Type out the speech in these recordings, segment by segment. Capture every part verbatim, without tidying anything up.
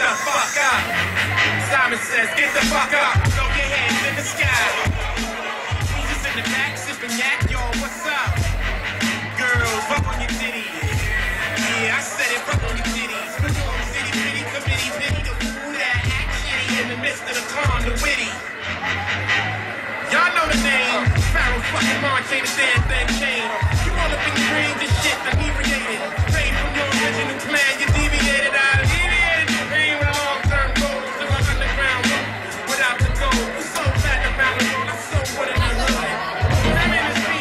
the fuck up. Simon says, get the fuck up. Throw your hands in the sky. Jesus in the back, sipping yak, yo, what's up? Girls, fuck on your titties. Yeah, I said it, fuck on your titties. Put you on city, city, committee, pity, the fool that act shitty in the midst of the calm, the witty. Y'all know the name. Pharaoh fucking March ain't a damn thing changed. You all up in your brain, this shit inebriated. Pain from your original plan, you deviated out of deviated. Pain with a long-term goal, live on underground road without the goal. You so fat around the world, I so what in the hood. I'm in the street.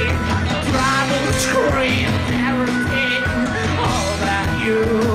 Primal scream, everything, all that you